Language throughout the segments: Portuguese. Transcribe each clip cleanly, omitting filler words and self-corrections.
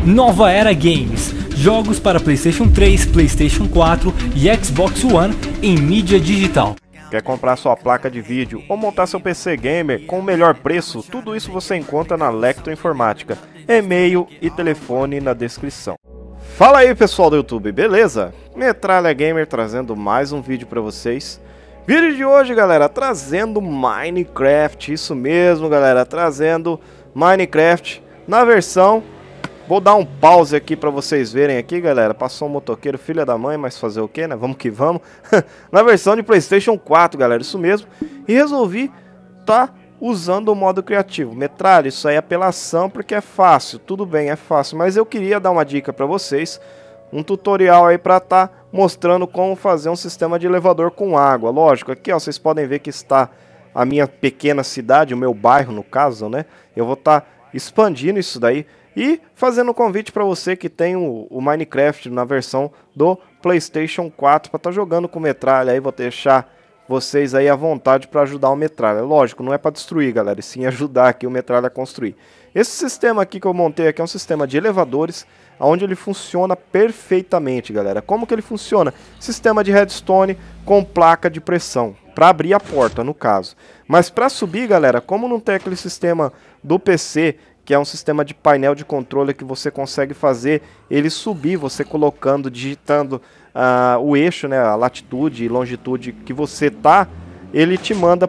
Nova Era Games, jogos para PlayStation 3, PlayStation 4 e Xbox One em mídia digital. Quer comprar sua placa de vídeo ou montar seu PC gamer com o melhor preço? Tudo isso você encontra na Lecto Informática. E-mail e telefone na descrição. Fala aí pessoal do YouTube, beleza? Metralha Gamer trazendo mais um vídeo para vocês. Vídeo de hoje, galera, trazendo Minecraft, isso mesmo, galera, trazendo Minecraft na versão... Vou dar um pause aqui para vocês verem aqui, galera. Passou um motoqueiro, filha da mãe, mas fazer o que, né? Vamos que vamos. Na versão de PlayStation 4, galera, isso mesmo. E resolvi usando o modo criativo. Metralha, isso aí é apelação porque é fácil. Tudo bem, é fácil. Mas eu queria dar uma dica para vocês. Um tutorial aí para mostrando como fazer um sistema de elevador com água. Lógico, aqui ó, vocês podem ver que está a minha pequena cidade, o meu bairro no caso, né? Eu vou expandindo isso daí. E fazendo um convite para você que tem o Minecraft na versão do PlayStation 4 para estar jogando com Metralha. Aí vou deixar vocês aí à vontade para ajudar o Metralha. Lógico, não é para destruir, galera, e sim ajudar aqui o Metralha a construir. Esse sistema aqui que eu montei aqui é um sistema de elevadores, onde ele funciona perfeitamente, galera. Como que ele funciona? Sistema de redstone com placa de pressão, para abrir a porta, no caso. Mas para subir, galera, como não tem aquele sistema do PC... que é um sistema de painel de controle que você consegue fazer ele subir, você colocando, digitando o eixo, né, a latitude e longitude que você ele te manda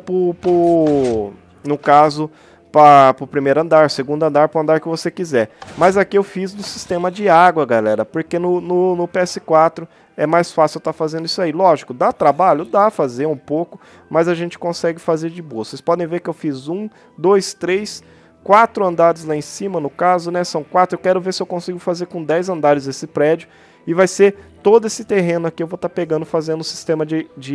no caso, para o primeiro andar, segundo andar, para o andar que você quiser. Mas aqui eu fiz do sistema de água, galera, porque no PS4 é mais fácil eu estar fazendo isso aí. Lógico, dá trabalho? Dá fazer um pouco, mas a gente consegue fazer de boa. Vocês podem ver que eu fiz 1, 2, 3... 4 andares lá em cima, no caso, né? São 4. Eu quero ver se eu consigo fazer com 10 andares esse prédio. E vai ser todo esse terreno aqui. Eu vou estar pegando, fazendo um sistema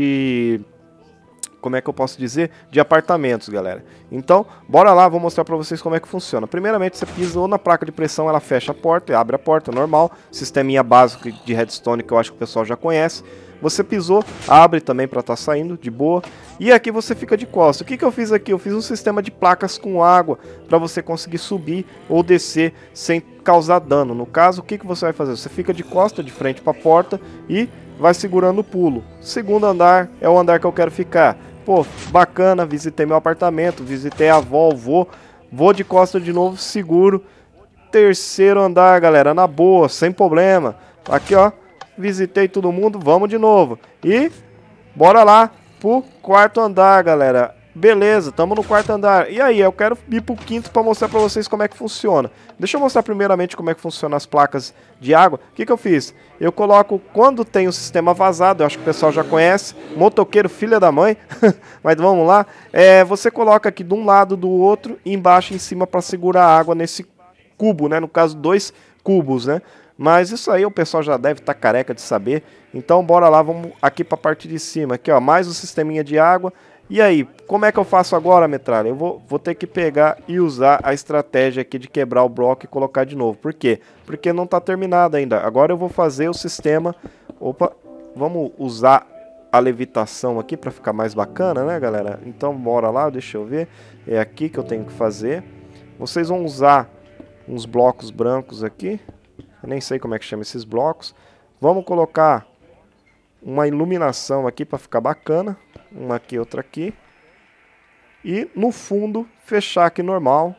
como é que eu posso dizer? De apartamentos, galera. Então, bora lá, vou mostrar pra vocês como é que funciona. Primeiramente, você pisa ou na placa de pressão, ela fecha a porta e abre a porta, normal. Sisteminha básico de redstone que eu acho que o pessoal já conhece. Você pisou, abre também para estar saindo, de boa. E aqui você fica de costas. O que eu fiz aqui? Eu fiz um sistema de placas com água para você conseguir subir ou descer sem causar dano. No caso, o que você vai fazer? Você fica de costa, de frente para a porta e vai segurando o pulo. Segundo andar é o andar que eu quero ficar. Pô, bacana, visitei meu apartamento, visitei a avó, o vô. Vou de costa de novo, seguro. Terceiro andar, galera, na boa, sem problema. Aqui, ó. Visitei todo mundo, vamos de novo. E bora lá pro quarto andar, galera. Beleza, estamos no quarto andar. E aí, eu quero ir pro quinto para mostrar para vocês como é que funciona. Deixa eu mostrar primeiramente como é que funciona as placas de água. O que eu fiz? Eu coloco, quando tem o sistema vazado, eu acho que o pessoal já conhece, motoqueiro filha da mãe, mas vamos lá. Você coloca aqui de um lado, do outro, e embaixo e em cima para segurar a água nesse cubo, né? No caso, 2 cubos, né? Mas isso aí o pessoal já deve estar careca de saber. Então bora lá, vamos aqui para a parte de cima. Aqui ó, mais um sisteminha de água. E aí, como é que eu faço agora, Metralha? Eu vou ter que pegar e usar a estratégia aqui de quebrar o bloco e colocar de novo. Por quê? Porque não está terminado ainda. Agora eu vou fazer o sistema... Opa, vamos usar a levitação aqui para ficar mais bacana, né, galera? Então bora lá, deixa eu ver. É aqui que eu tenho que fazer. Vocês vão usar uns blocos brancos aqui. Eu nem sei como é que chama esses blocos. Vamos colocar uma iluminação aqui para ficar bacana. Uma aqui, outra aqui. E no fundo, fechar aqui normal.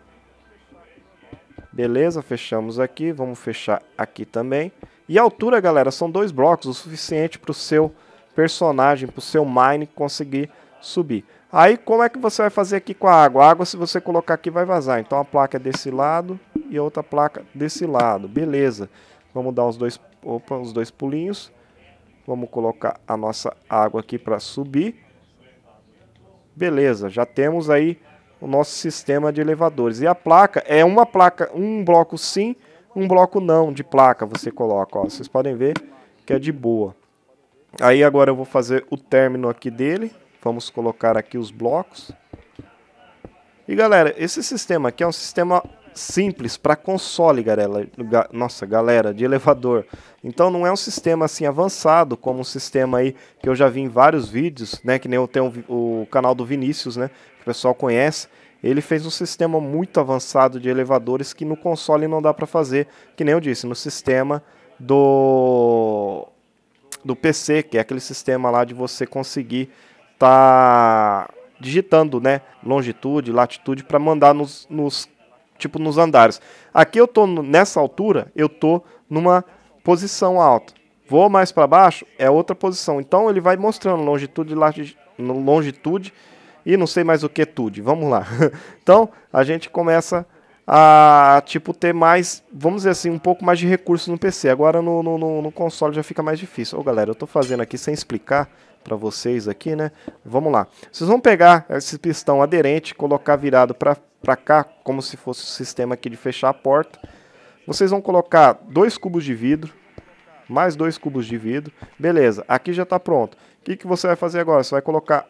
Beleza, fechamos aqui. Vamos fechar aqui também. E a altura, galera, são 2 blocos. O suficiente para o seu personagem, para o seu mine conseguir subir. Aí, como é que você vai fazer aqui com a água? A água, se você colocar aqui, vai vazar. Então, a placa é desse lado e outra placa desse lado. Beleza. Vamos dar os dois pulinhos. Vamos colocar a nossa água aqui para subir. Beleza. Já temos aí o nosso sistema de elevadores. E a placa é uma placa, um bloco sim, um bloco não de placa. Você coloca, ó. Vocês podem ver que é de boa. Aí, agora eu vou fazer o término aqui dele. Vamos colocar aqui os blocos. E galera, esse sistema aqui é um sistema simples para console, galera, de elevador. Então não é um sistema assim avançado como um sistema aí que eu já vi em vários vídeos, né? Que nem eu tenho o canal do Vinícius, né? Que o pessoal conhece. ele fez um sistema muito avançado de elevadores que no console não dá para fazer, que nem eu disse, no sistema do PC, que é aquele sistema lá de você conseguir tá digitando, né, longitude, latitude para mandar nos andares. Aqui eu tô nessa altura, eu tô numa posição alta. Vou mais para baixo, é outra posição. Então ele vai mostrando longitude, longitude e não sei mais o que tudo. Vamos lá. Então a gente começa a ter mais, vamos dizer assim, um pouco mais de recursos no PC. Agora no console já fica mais difícil. Ô galera, eu tô fazendo aqui sem explicar para vocês aqui, né? Vamos lá. Vocês vão pegar esse pistão aderente, colocar virado para cá, como se fosse o sistema aqui de fechar a porta. Vocês vão colocar 2 cubos de vidro, mais 2 cubos de vidro. Beleza, aqui já está pronto. O que você vai fazer agora? Você vai colocar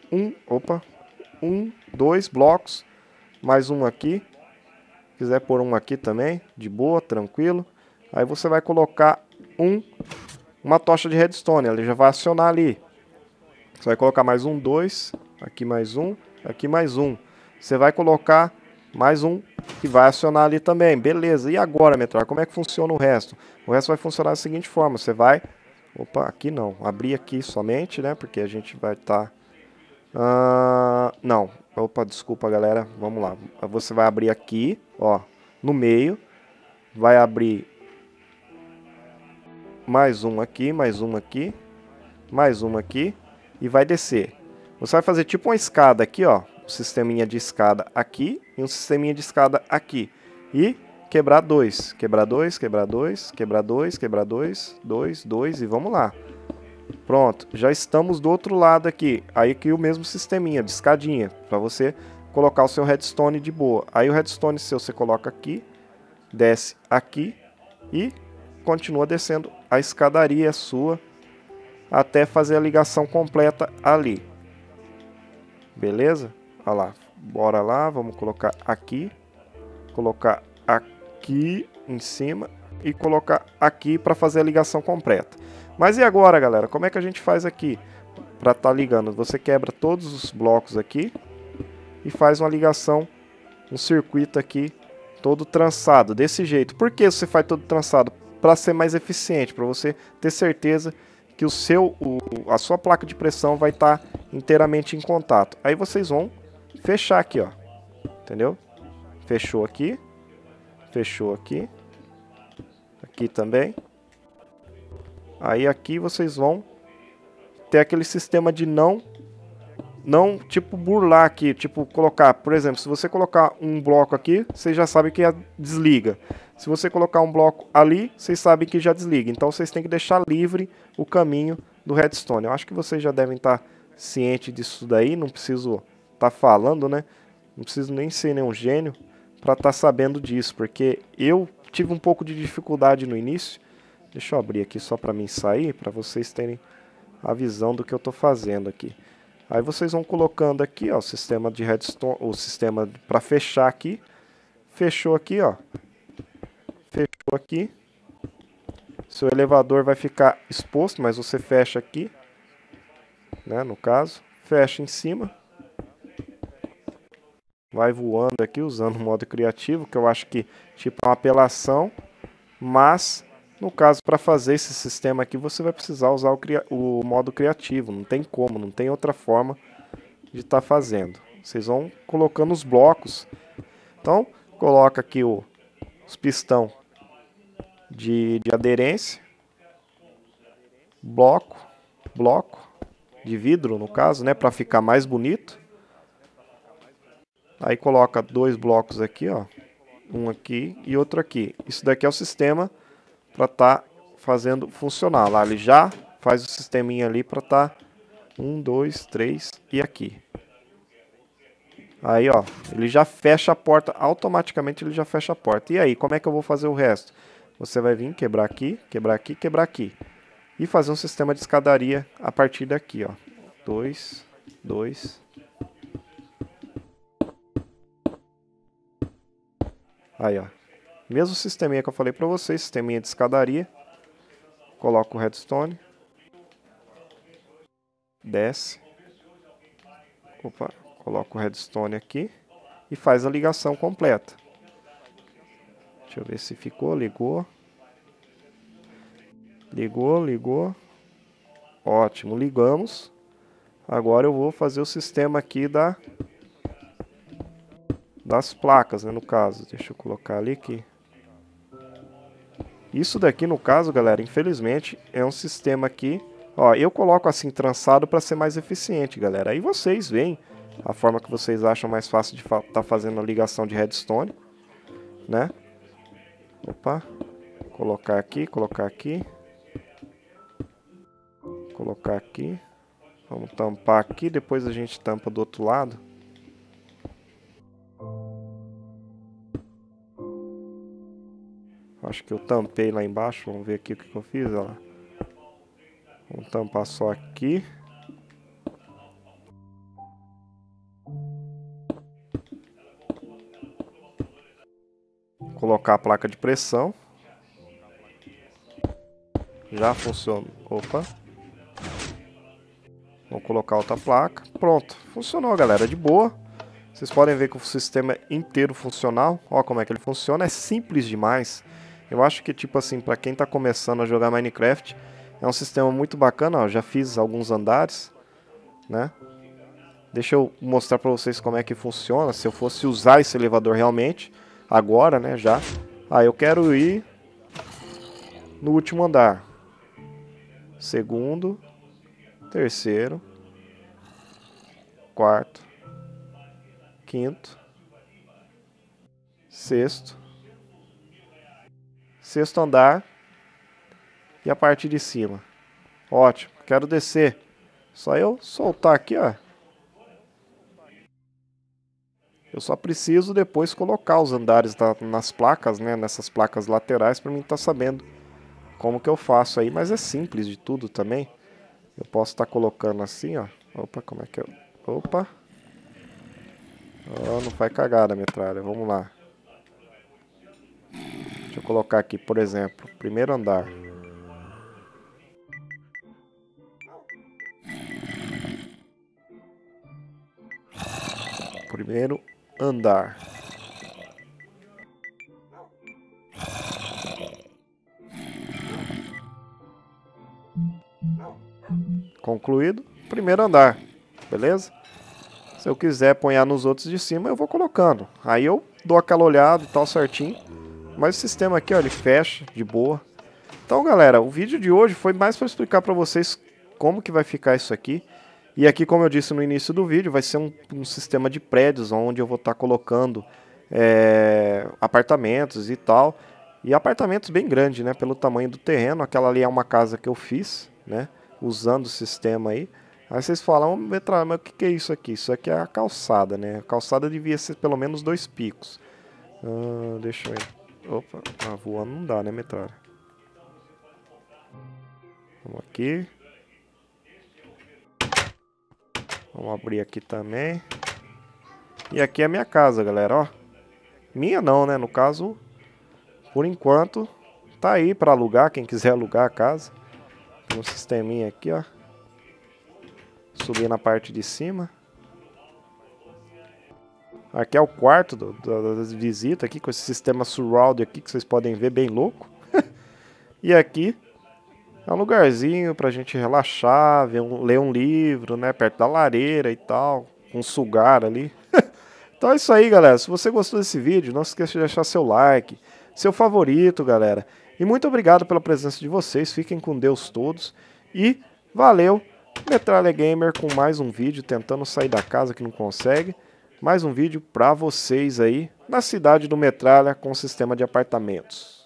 2 blocos, mais um aqui. Se quiser pôr um aqui também, de boa, tranquilo. Aí você vai colocar uma tocha de redstone, ela já vai acionar ali. Você vai colocar mais 2, aqui mais aqui mais Você vai colocar mais que vai acionar ali também. Beleza, e agora, Metroid, como é que funciona o resto? O resto vai funcionar da seguinte forma, você vai... Opa, aqui não, abrir aqui somente, né, porque a gente vai estar... não, opa, desculpa galera, vamos lá. Você vai abrir aqui, ó, no meio, vai abrir mais aqui, mais aqui, mais aqui, e vai descer. Você vai fazer tipo uma escada aqui, ó, um sisteminha de escada aqui e um sisteminha de escada aqui. E quebrar 2, quebrar 2, quebrar 2, quebrar 2, quebrar 2, 2, 2 e vamos lá. Pronto, já estamos do outro lado aqui. Aí aqui o mesmo sisteminha de escadinha, para você colocar o seu redstone de boa. Aí o redstone seu você coloca aqui, desce aqui e continua descendo a escadaria sua até fazer a ligação completa ali. Beleza? Olha lá, bora lá, vamos colocar aqui em cima e colocar aqui para fazer a ligação completa. Mas e agora, galera, como é que a gente faz aqui para estar ligando? Você quebra todos os blocos aqui e faz uma ligação, um circuito aqui todo trançado, desse jeito. Por que você faz todo trançado? Para ser mais eficiente, para você ter certeza que a sua placa de pressão vai estar inteiramente em contato. Aí vocês vão fechar aqui, ó, entendeu? Fechou aqui, aqui também. Aí aqui vocês vão ter aquele sistema de não tipo burlar aqui, tipo colocar, por exemplo, se você colocar um bloco aqui, vocês já sabem que desliga. Se você colocar um bloco ali, vocês sabem que já desliga. Então vocês têm que deixar livre o caminho do redstone. Eu acho que vocês já devem estar cientes disso daí, não preciso estar falando, né? Não preciso nem ser nenhum gênio para estar sabendo disso, porque eu tive um pouco de dificuldade no início. Deixa eu abrir aqui só para mim sair, para vocês terem a visão do que eu estou fazendo aqui. Aí vocês vão colocando aqui, ó, o sistema de redstone, o sistema para fechar aqui. Fechou aqui, ó. Fechou aqui. Seu elevador vai ficar exposto, mas você fecha aqui, né, no caso. Fecha em cima. Vai voando aqui, usando o modo criativo, que eu acho que tipo é uma apelação. Mas, no caso, para fazer esse sistema aqui, você vai precisar usar o modo criativo. Não tem como, não tem outra forma de estar fazendo. Vocês vão colocando os blocos. Então, coloca aqui os pistão de aderência, bloco de vidro no caso, né, para ficar mais bonito. Aí coloca 2 blocos aqui, ó, um aqui e outro aqui. Isso daqui é o sistema para estar fazendo funcionar. Lá ele já faz o sisteminha ali para estar 1, 2, 3 e aqui. Aí, ó, ele já fecha a porta, automaticamente ele já fecha a porta. E aí, como é que eu vou fazer o resto? Você vai vir quebrar aqui, quebrar aqui, quebrar aqui. E fazer um sistema de escadaria a partir daqui, ó. 2, 2. Aí, ó. Mesmo sisteminha que eu falei pra vocês, sisteminha de escadaria. Coloca o redstone. Desce. Opa, coloca o redstone aqui. e faz a ligação completa. Deixa eu ver se ficou, ligou. Ligou. Ótimo, ligamos. Agora eu vou fazer o sistema aqui das placas, né, no caso. Deixa eu colocar ali que... Isso daqui, no caso, galera, infelizmente, é um sistema aqui... Ó, eu coloco assim, trançado para ser mais eficiente, galera. Aí vocês veem a forma que vocês acham mais fácil de estar fazendo a ligação de redstone, né? Opa. Colocar aqui. Colocar aqui. Vamos tampar aqui, depois a gente tampa do outro lado. Acho que eu tampei lá embaixo, vamos ver aqui o que eu fiz, olha lá. Vamos tampar só aqui. Colocar a placa de pressão. Já funciona. Opa. Vamos colocar outra placa. Pronto. Funcionou, galera. De boa. Vocês podem ver que o sistema é inteiro funcional. Olha como é que ele funciona. É simples demais. Eu acho que, tipo assim, para quem está começando a jogar Minecraft, é um sistema muito bacana. Ó, já fiz alguns andares, né? Deixa eu mostrar para vocês como é que funciona. Se eu fosse usar esse elevador realmente, agora, né, já. Eu quero ir no último andar. Segundo, terceiro, quarto, quinto, sexto andar e a parte de cima. Ótimo, quero descer. Só eu soltar aqui, ó. Eu só preciso depois colocar os andares nas placas, né, nessas placas laterais, para mim estar sabendo como que eu faço aí, mas é simples de tudo também. Eu posso estar colocando assim, ó. Opa, como é que eu... Opa. Oh, não faz cagada, metralha. Vamos lá. Deixa eu colocar aqui, por exemplo, primeiro andar. Primeiro andar. Concluído, primeiro andar, beleza? Se eu quiser apoiar nos outros de cima, eu vou colocando. Aí eu dou aquela olhada e tal certinho. Mas o sistema aqui, ó, ele fecha de boa. Então, galera, o vídeo de hoje foi mais para explicar para vocês como que vai ficar isso aqui. E aqui, como eu disse no início do vídeo, vai ser um sistema de prédios, onde eu vou estar colocando apartamentos e tal. E apartamentos bem grandes, né, pelo tamanho do terreno. Aquela ali é uma casa que eu fiz, né, usando o sistema aí. Aí vocês falam, mas o que é isso aqui? Isso aqui é a calçada, né? A calçada devia ser pelo menos 2 picos. Deixa eu ir. Opa, voando não dá, né, metralha? Vamos aqui. Vamos abrir aqui também. E aqui é a minha casa, galera, ó. Minha não, né? No caso, por enquanto, tá aí para alugar, quem quiser alugar a casa. Tem um sisteminha aqui, ó. Subir na parte de cima. Aqui é o quarto das visitas aqui, com esse sistema surround aqui, que vocês podem ver, bem louco. E aqui é um lugarzinho pra gente relaxar, ler um livro, né, perto da lareira e tal, com um sugar ali. Então é isso aí, galera. Se você gostou desse vídeo, não se esqueça de deixar seu like, seu favorito, galera. E muito obrigado pela presença de vocês. Fiquem com Deus todos. E valeu! Metralha Gamer com mais um vídeo, tentando sair da casa que não consegue. Mais um vídeo pra vocês aí, na cidade do Metralha com sistema de apartamentos.